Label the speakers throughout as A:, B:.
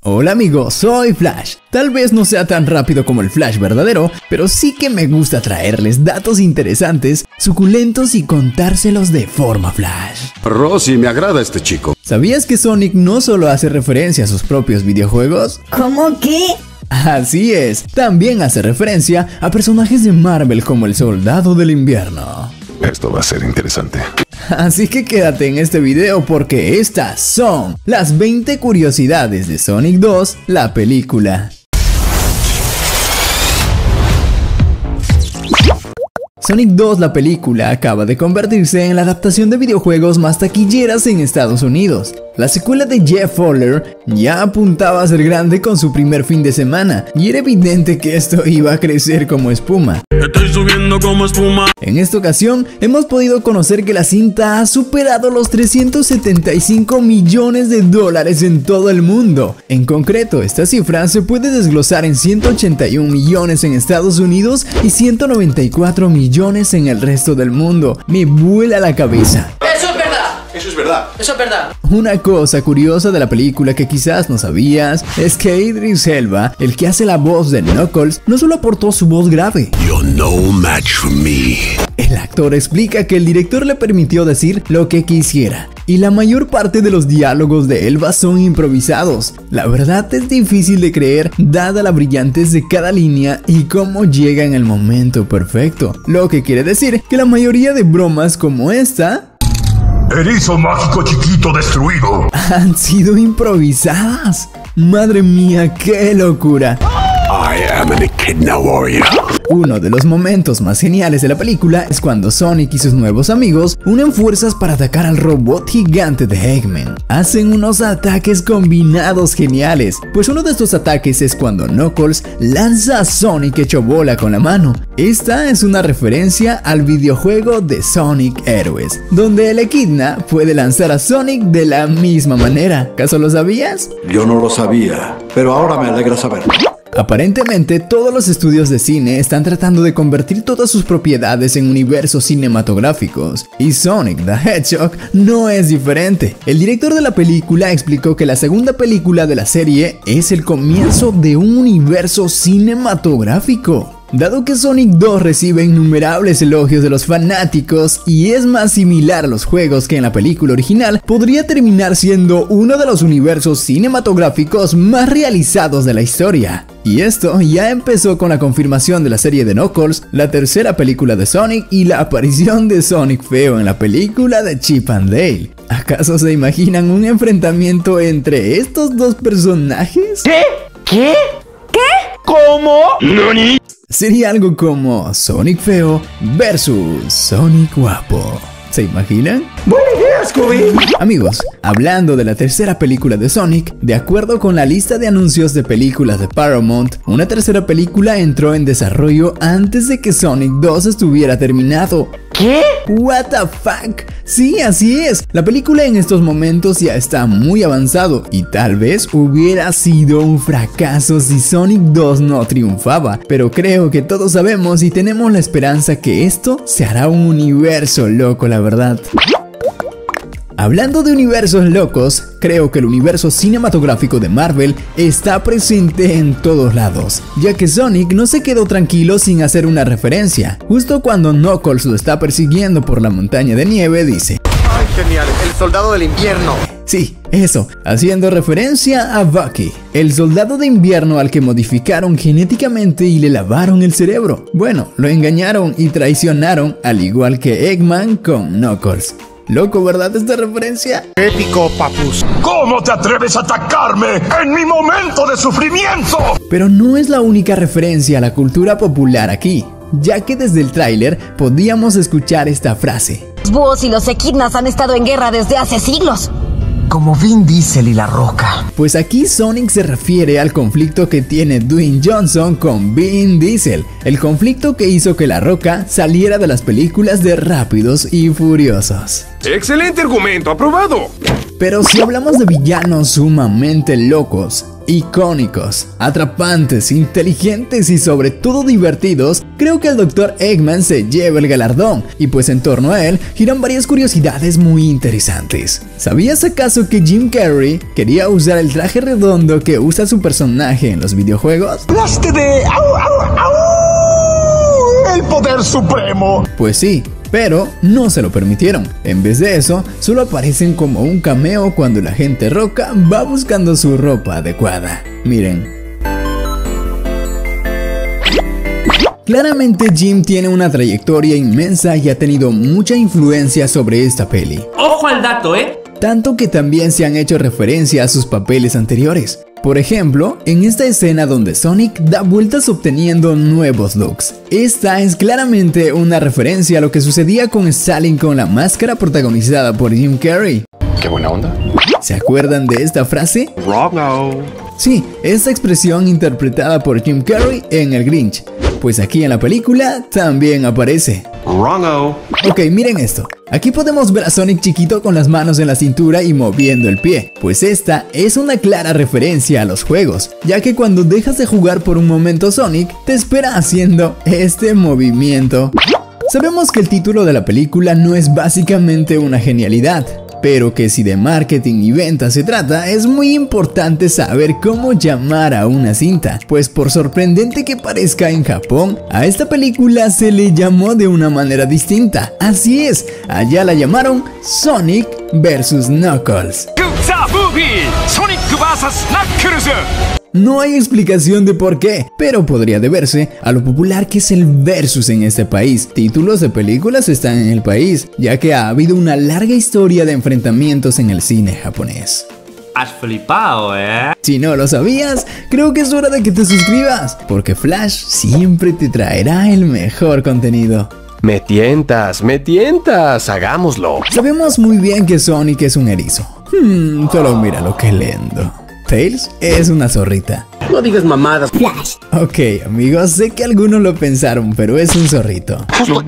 A: Hola amigos, soy Flash. Tal vez no sea tan rápido como el Flash verdadero, pero sí que me gusta traerles datos interesantes, suculentos y contárselos de forma Flash.
B: Rosy, me agrada este chico.
A: ¿Sabías que Sonic no solo hace referencia a sus propios videojuegos?
C: ¿Cómo qué?
A: Así es, también hace referencia a personajes de Marvel como el Soldado del Invierno.
D: Esto va a ser interesante.
A: Así que quédate en este video porque estas son las 20 curiosidades de Sonic 2, la película. Sonic 2, la película, acaba de convertirse en la adaptación de videojuegos más taquilleras en Estados Unidos. La secuela de Jeff Fowler ya apuntaba a ser grande con su primer fin de semana, y era evidente que esto iba a crecer como espuma.
E: Estoy subiendo como espuma.
A: En esta ocasión, hemos podido conocer que la cinta ha superado los 375 millones de dólares en todo el mundo. En concreto, esta cifra se puede desglosar en 181 millones en Estados Unidos y 194 millones en el resto del mundo. Me vuela la cabeza.
E: Eso es verdad.
D: Eso es verdad.
E: Eso es verdad.
A: Una cosa curiosa de la película que quizás no sabías es que Idris Elba, el que hace la voz de Knuckles, no solo aportó su voz grave.
D: You're no match for me.
A: El actor explica que el director le permitió decir lo que quisiera, y la mayor parte de los diálogos de Elba son improvisados. La verdad es difícil de creer dada la brillantez de cada línea y cómo llega en el momento perfecto, lo que quiere decir que la mayoría de bromas como esta
F: Erizo mágico chiquito destruido
A: han sido improvisadas. Madre mía, qué locura.
D: I am an Echidna warrior.
A: Uno de los momentos más geniales de la película es cuando Sonic y sus nuevos amigos unen fuerzas para atacar al robot gigante de Eggman. Hacen unos ataques combinados geniales, pues uno de estos ataques es cuando Knuckles lanza a Sonic hecho bola con la mano. Esta es una referencia al videojuego de Sonic Heroes, donde el Echidna puede lanzar a Sonic de la misma manera. ¿Acaso lo sabías?
B: Yo no lo sabía, pero ahora me alegra saberlo.
A: Aparentemente, todos los estudios de cine están tratando de convertir todas sus propiedades en universos cinematográficos, y Sonic the Hedgehog no es diferente. El director de la película explicó que la segunda película de la serie es el comienzo de un universo cinematográfico. Dado que Sonic 2 recibe innumerables elogios de los fanáticos y es más similar a los juegos que en la película original, podría terminar siendo uno de los universos cinematográficos más realizados de la historia. Y esto ya empezó con la confirmación de la serie de Knuckles, la tercera película de Sonic y la aparición de Sonic feo en la película de Chip and Dale. ¿Acaso se imaginan un enfrentamiento entre estos dos personajes?
E: ¿Qué? ¿Cómo? ¿Nani?
A: Sería algo como Sonic feo versus Sonic guapo. ¿Se imaginan?
E: Buena idea, Scooby.
A: Amigos, hablando de la tercera película de Sonic, de acuerdo con la lista de anuncios de películas de Paramount, una tercera película entró en desarrollo antes de que Sonic 2 estuviera terminado.
E: ¿Qué?
A: What the fuck? Sí, así es. La película en estos momentos ya está muy avanzado y tal vez hubiera sido un fracaso si Sonic 2 no triunfaba, pero creo que todos sabemos y tenemos la esperanza que esto se hará un universo loco, la verdad. Hablando de universos locos, creo que el universo cinematográfico de Marvel está presente en todos lados, ya que Sonic no se quedó tranquilo sin hacer una referencia. Justo cuando Knuckles lo está persiguiendo por la montaña de nieve, dice:
G: ¡Ay, genial! ¡El soldado del invierno!
A: Sí, eso, haciendo referencia a Bucky, el soldado de invierno al que modificaron genéticamente y le lavaron el cerebro. Bueno, lo engañaron y traicionaron, al igual que Eggman con Knuckles. Loco, ¿verdad esta referencia?
F: Épico, papus. ¿Cómo te atreves a atacarme en mi momento de sufrimiento?
A: Pero no es la única referencia a la cultura popular aquí, ya que desde el tráiler podíamos escuchar esta frase.
C: Los búhos y los equidnas han estado en guerra desde hace siglos.
G: Como Vin Diesel y La Roca.
A: Pues aquí Sonic se refiere al conflicto que tiene Dwayne Johnson con Vin Diesel, el conflicto que hizo que La Roca saliera de las películas de Rápidos y Furiosos.
H: ¡Excelente argumento! ¡Aprobado!
A: Pero si hablamos de villanos sumamente locos icónicos, atrapantes, inteligentes y sobre todo divertidos, creo que el Dr. Eggman se lleva el galardón, y pues en torno a él giran varias curiosidades muy interesantes. ¿Sabías acaso que Jim Carrey quería usar el traje redondo que usa su personaje en los videojuegos?
F: ¡Hablaste de... el poder supremo!
A: Pues sí, pero no se lo permitieron. En vez de eso, solo aparecen como un cameo cuando la gente roca va buscando su ropa adecuada. Miren. Claramente Jim tiene una trayectoria inmensa y ha tenido mucha influencia sobre esta peli.
E: Ojo al dato,
A: Tanto que también se han hecho referencia a sus papeles anteriores. Por ejemplo, en esta escena donde Sonic da vueltas obteniendo nuevos looks. Esta es claramente una referencia a lo que sucedía con Stalin con la máscara protagonizada por Jim Carrey.
D: Qué buena onda.
A: ¿Se acuerdan de esta frase?
D: Wrong-o.
A: Sí, esta expresión interpretada por Jim Carrey en El Grinch. Pues aquí en la película también aparece.
D: Wrong-o.
A: Ok, miren esto. Aquí podemos ver a Sonic chiquito con las manos en la cintura y moviendo el pie. Pues esta es una clara referencia a los juegos, ya que cuando dejas de jugar por un momento Sonic, te espera haciendo este movimiento. Sabemos que el título de la película no es básicamente una genialidad, pero que si de marketing y ventas se trata, es muy importante saber cómo llamar a una cinta, pues por sorprendente que parezca en Japón, a esta película se le llamó de una manera distinta. Así es, allá la llamaron Sonic vs Knuckles.
E: Sonic vs Knuckles.
A: No hay explicación de por qué, pero podría deberse a lo popular que es el versus en este país. Títulos de películas están en el país, ya que ha habido una larga historia de enfrentamientos en el cine japonés.
E: Has flipado,
A: Si no lo sabías, creo que es hora de que te suscribas, porque Flash siempre te traerá el mejor contenido.
H: Me tientas, hagámoslo.
A: Sabemos muy bien que Sonic es un erizo. Solo mira lo que lendo. Tails es una zorrita.
G: No digas mamadas.
C: Flash.
A: Ok, amigos, sé que algunos lo pensaron, pero es un zorrito.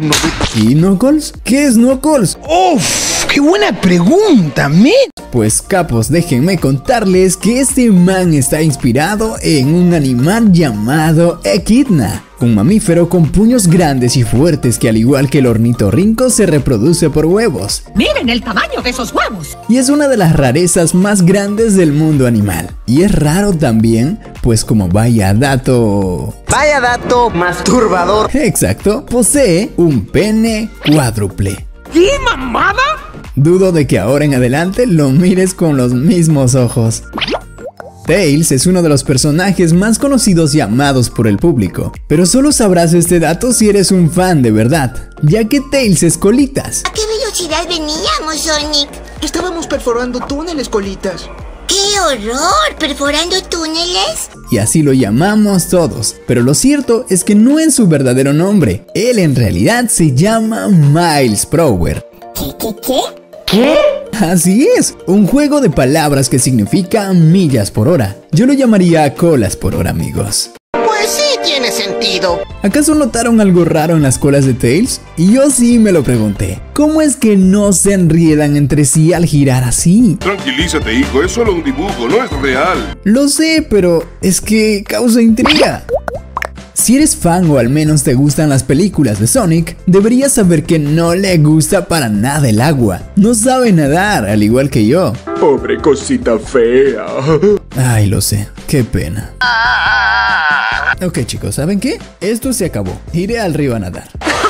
A: ¿Y Knuckles? ¿Qué es Knuckles?
G: ¡Uf! ¡Qué buena pregunta, men!
A: Pues capos, déjenme contarles que este man está inspirado en un animal llamado Echidna, un mamífero con puños grandes y fuertes que al igual que el ornitorrinco se reproduce por huevos.
C: Miren el tamaño de esos huevos.
A: Y es una de las rarezas más grandes del mundo animal. Y es raro también, pues como vaya dato
G: masturbador.
A: Exacto, posee un pene cuádruple.
G: ¿Qué mamada?
A: Dudo de que ahora en adelante lo mires con los mismos ojos. Tails es uno de los personajes más conocidos y amados por el público, pero solo sabrás este dato si eres un fan de verdad, ya que Tails es Colitas.
I: ¿A qué velocidad veníamos, Sonic?
G: Estábamos perforando túneles, Colitas.
I: ¡Qué horror! ¿Perforando túneles?
A: Y así lo llamamos todos, pero lo cierto es que no es su verdadero nombre. Él en realidad se llama Miles Prower.
I: ¿Qué?
A: Así es, un juego de palabras que significa millas por hora. Yo lo llamaría colas por hora, amigos.
G: Pues sí, tiene sentido.
A: ¿Acaso notaron algo raro en las colas de Tails? Y yo sí me lo pregunté. ¿Cómo es que no se enriedan entre sí al girar así?
D: Tranquilízate, hijo, es solo un dibujo, no es real.
A: Lo sé, pero es que causa intriga. Si eres fan o al menos te gustan las películas de Sonic, deberías saber que no le gusta para nada el agua. No sabe nadar, al igual que yo.
F: Pobre cosita fea.
A: Ay, lo sé, qué pena. Ok chicos, ¿saben qué? Esto se acabó. Iré al río a nadar.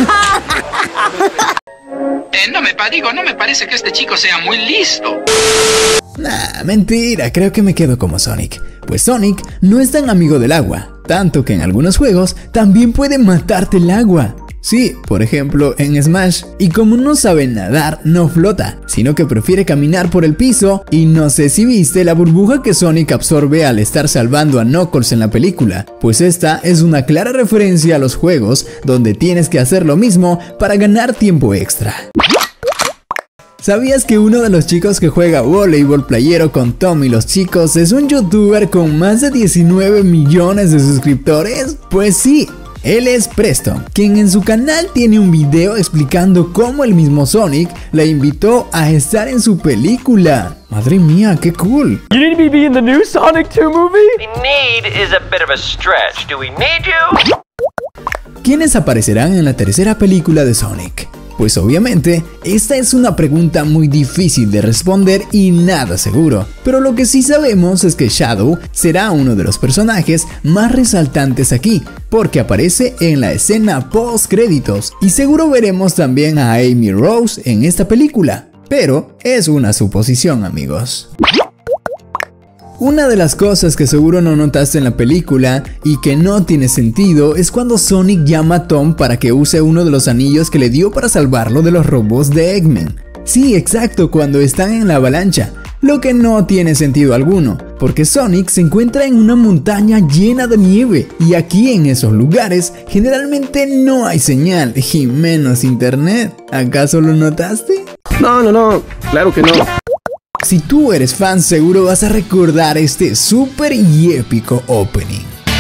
J: No me parece que este chico sea muy listo.
A: Nah, mentira, creo que me quedo como Sonic. Pues Sonic no es tan amigo del agua, tanto que en algunos juegos también puede matarte el agua. Sí, por ejemplo en Smash. Y como no sabe nadar, no flota, sino que prefiere caminar por el piso. Y no sé si viste la burbuja que Sonic absorbe al estar salvando a Knuckles en la película, pues esta es una clara referencia a los juegos donde tienes que hacer lo mismo para ganar tiempo extra. ¿Sabías que uno de los chicos que juega voleibol playero con Tom y los chicos es un youtuber con más de 19 millones de suscriptores? Pues sí, Él es Preston, quien en su canal tiene un video explicando cómo el mismo Sonic le invitó a estar en su película. Madre mía, qué cool.
K: You need me to be in the new Sonic 2 movie?
L: The need is a bit of a stretch. Do we need you?
A: ¿Quiénes aparecerán en la tercera película de Sonic? Pues obviamente, esta es una pregunta muy difícil de responder y nada seguro, pero lo que sí sabemos es que Shadow será uno de los personajes más resaltantes aquí, porque aparece en la escena post créditos y seguro veremos también a Amy Rose en esta película, pero es una suposición, amigos. Una de las cosas que seguro no notaste en la película y que no tiene sentido es cuando Sonic llama a Tom para que use uno de los anillos que le dio para salvarlo de los robots de Eggman. Sí, exacto, cuando están en la avalancha, lo que no tiene sentido alguno, porque Sonic se encuentra en una montaña llena de nieve y aquí en esos lugares generalmente no hay señal y menos internet. ¿Acaso lo notaste?
H: No, claro que no.
A: Si tú eres fan, seguro vas a recordar este súper y épico opening.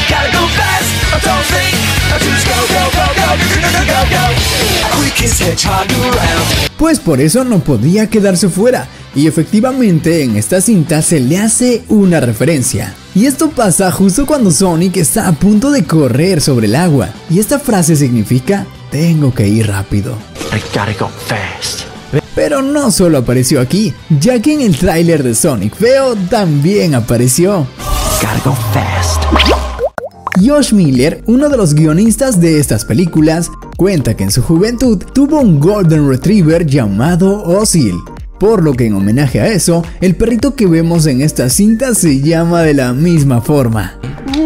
A: Pues por eso no podía quedarse fuera, y efectivamente en esta cinta se le hace una referencia. Y esto pasa justo cuando Sonic está a punto de correr sobre el agua, y esta frase significa tengo que ir rápido.
L: I gotta go fast.
A: Pero no solo apareció aquí, ya que en el tráiler de Sonic Feo también apareció.
L: Gotta go fast.
A: Josh Miller, uno de los guionistas de estas películas, cuenta que en su juventud tuvo un Golden Retriever llamado Ozil, por lo que en homenaje a eso, el perrito que vemos en esta cinta se llama de la misma forma.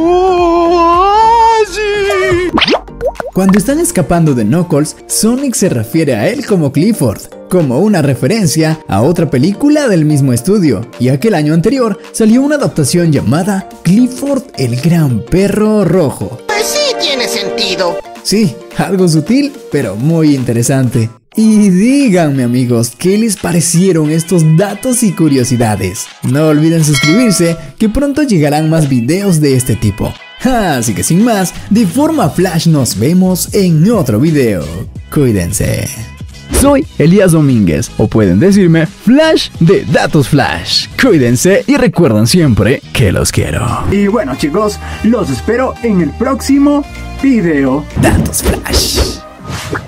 A: Cuando están escapando de Knuckles, Sonic se refiere a él como Clifford, como una referencia a otra película del mismo estudio, ya que el año anterior salió una adaptación llamada Clifford el Gran Perro Rojo.
G: Pues sí, tiene sentido.
A: Sí, algo sutil, pero muy interesante. Y díganme, amigos, ¿qué les parecieron estos datos y curiosidades? No olviden suscribirse, que pronto llegarán más videos de este tipo. Así que sin más, de forma flash nos vemos en otro video. Cuídense. Soy Elías Domínguez, o pueden decirme Flash de Datos Flash. Cuídense y recuerden siempre que los quiero.
M: Y bueno, chicos, los espero en el próximo video.
A: Datos Flash.